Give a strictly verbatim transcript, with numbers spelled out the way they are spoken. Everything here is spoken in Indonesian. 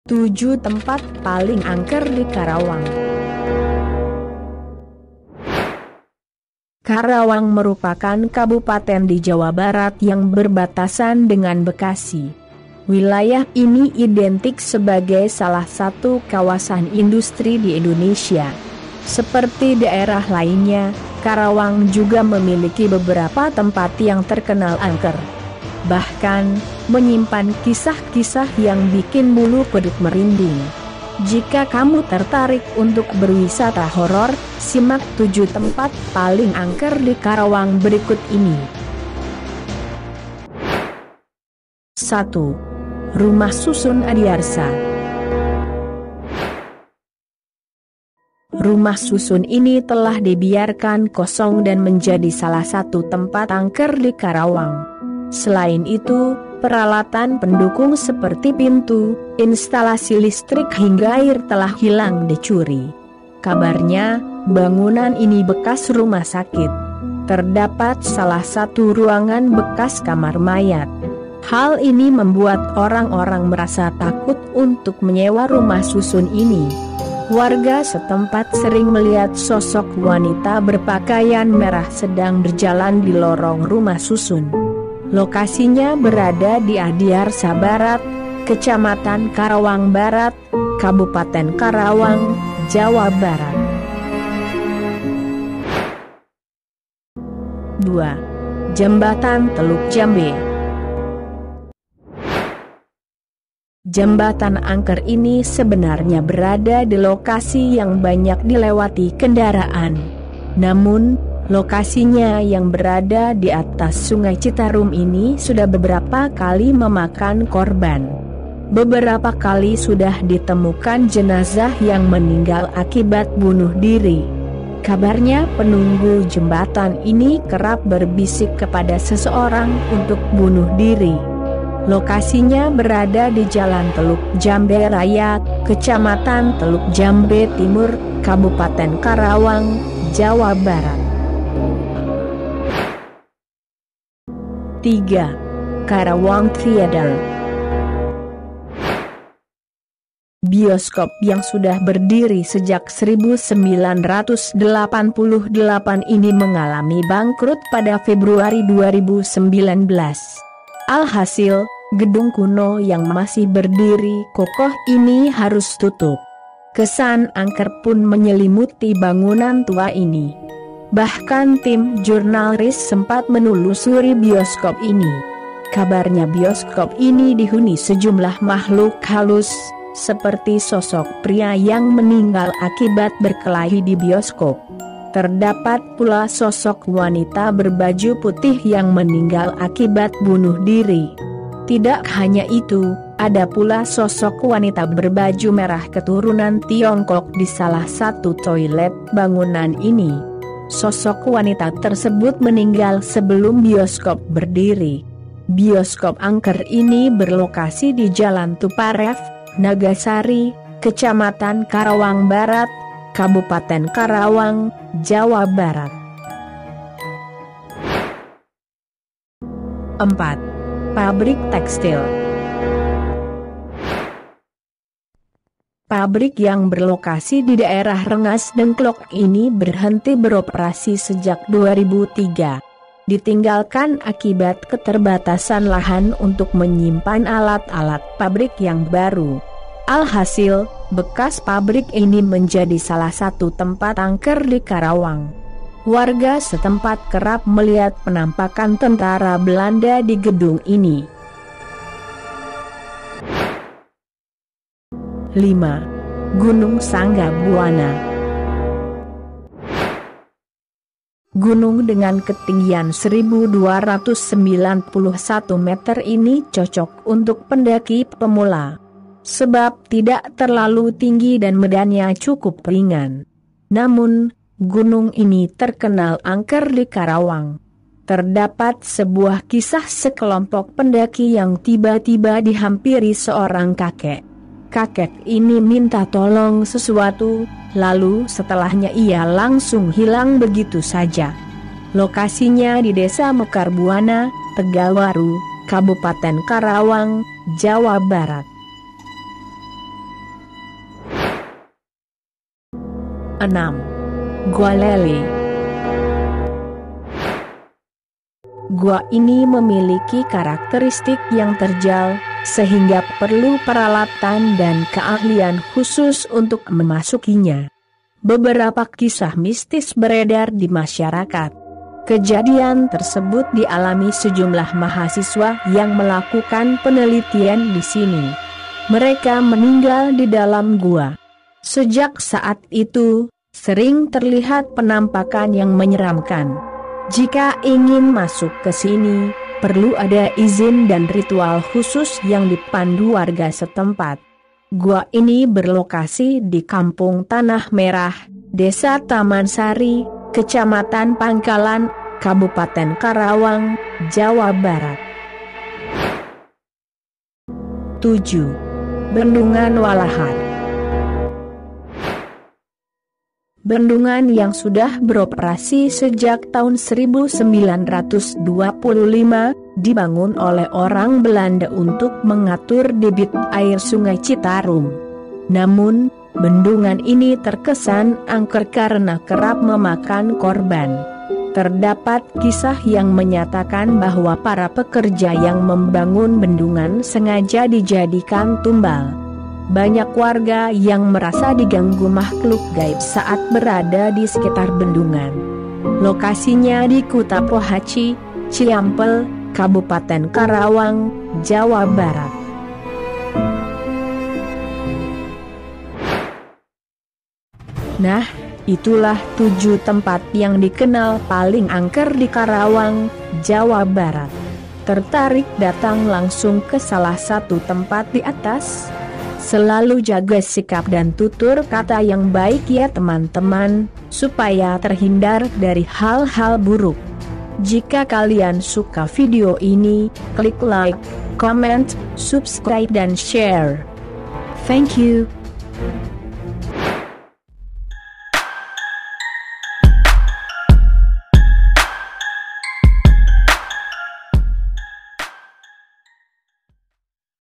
tujuh tempat paling angker di Karawang. Karawang merupakan kabupaten di Jawa Barat yang berbatasan dengan Bekasi. Wilayah ini identik sebagai salah satu kawasan industri di Indonesia. Seperti daerah lainnya, Karawang juga memiliki beberapa tempat yang terkenal angker. Bahkan, menyimpan kisah-kisah yang bikin bulu kuduk merinding. Jika kamu tertarik untuk berwisata horor, simak tujuh tempat paling angker di Karawang berikut ini. satu. Rumah Susun Adiarsa. Rumah susun ini telah dibiarkan kosong dan menjadi salah satu tempat angker di Karawang. Selain itu, peralatan pendukung seperti pintu, instalasi listrik hingga air telah hilang dicuri. Kabarnya, bangunan ini bekas rumah sakit. Terdapat salah satu ruangan bekas kamar mayat. Hal ini membuat orang-orang merasa takut untuk menyewa rumah susun ini. Warga setempat sering melihat sosok wanita berpakaian merah sedang berjalan di lorong rumah susun. Lokasinya berada di Adiarsa Barat, Kecamatan Karawang Barat, Kabupaten Karawang, Jawa Barat. dua. Jembatan Teluk Jambe. Jembatan angker ini sebenarnya berada di lokasi yang banyak dilewati kendaraan. Namun, lokasinya yang berada di atas Sungai Citarum ini sudah beberapa kali memakan korban. Beberapa kali sudah ditemukan jenazah yang meninggal akibat bunuh diri. Kabarnya penunggu jembatan ini kerap berbisik kepada seseorang untuk bunuh diri. Lokasinya berada di Jalan Teluk Jambe Raya, Kecamatan Teluk Jambe Timur, Kabupaten Karawang, Jawa Barat. tiga. Karawang Theater. Bioskop yang sudah berdiri sejak seribu sembilan ratus delapan puluh delapan ini mengalami bangkrut pada Februari dua ribu sembilan belas. Alhasil, gedung kuno yang masih berdiri kokoh ini harus tutup. Kesan angker pun menyelimuti bangunan tua ini. Bahkan tim jurnalis sempat menelusuri bioskop ini. Kabarnya bioskop ini dihuni sejumlah makhluk halus, seperti sosok pria yang meninggal akibat berkelahi di bioskop. Terdapat pula sosok wanita berbaju putih yang meninggal akibat bunuh diri. Tidak hanya itu, ada pula sosok wanita berbaju merah keturunan Tiongkok di salah satu toilet bangunan ini. Sosok wanita tersebut meninggal sebelum bioskop berdiri. Bioskop angker ini berlokasi di Jalan Tuparev, Nagasari, Kecamatan Karawang Barat, Kabupaten Karawang, Jawa Barat. empat. Pabrik tekstil. Pabrik yang berlokasi di daerah Rengas Dengklok ini berhenti beroperasi sejak dua ribu tiga. Ditinggalkan akibat keterbatasan lahan untuk menyimpan alat-alat pabrik yang baru. Alhasil, bekas pabrik ini menjadi salah satu tempat angker di Karawang. Warga setempat kerap melihat penampakan tentara Belanda di gedung ini. lima. Gunung Sangga Buana. Gunung dengan ketinggian seribu dua ratus sembilan puluh satu meter ini cocok untuk pendaki pemula. Sebab tidak terlalu tinggi dan medannya cukup ringan. Namun, gunung ini terkenal angker di Karawang. Terdapat sebuah kisah sekelompok pendaki yang tiba-tiba dihampiri seorang kakek. Kakek ini minta tolong sesuatu, lalu setelahnya ia langsung hilang begitu saja. Lokasinya di Desa Mekar Buana, Tegalwaru, Kabupaten Karawang, Jawa Barat. enam. Gua Lele. Gua ini memiliki karakteristik yang terjal, sehingga perlu peralatan dan keahlian khusus untuk memasukinya. Beberapa kisah mistis beredar di masyarakat. Kejadian tersebut dialami sejumlah mahasiswa yang melakukan penelitian di sini. Mereka meninggal di dalam gua. Sejak saat itu, sering terlihat penampakan yang menyeramkan. Jika ingin masuk ke sini, perlu ada izin dan ritual khusus yang dipandu warga setempat. Gua ini berlokasi di Kampung Tanah Merah, Desa Taman Sari, Kecamatan Pangkalan, Kabupaten Karawang, Jawa Barat. tujuh. Bendungan Walahar. Bendungan yang sudah beroperasi sejak tahun seribu sembilan ratus dua puluh lima, dibangun oleh orang Belanda untuk mengatur debit air Sungai Citarum. Namun, bendungan ini terkesan angker karena kerap memakan korban. Terdapat kisah yang menyatakan bahwa para pekerja yang membangun bendungan sengaja dijadikan tumbal. Banyak warga yang merasa diganggu makhluk gaib saat berada di sekitar bendungan. Lokasinya di Kuta Pohaci, Ciampel, Kabupaten Karawang, Jawa Barat. Nah, itulah tujuh tempat yang dikenal paling angker di Karawang, Jawa Barat. Tertarik datang langsung ke salah satu tempat di atas? Selalu jaga sikap dan tutur kata yang baik ya teman-teman, supaya terhindar dari hal-hal buruk. Jika kalian suka video ini, klik like, comment, subscribe dan share. Thank you.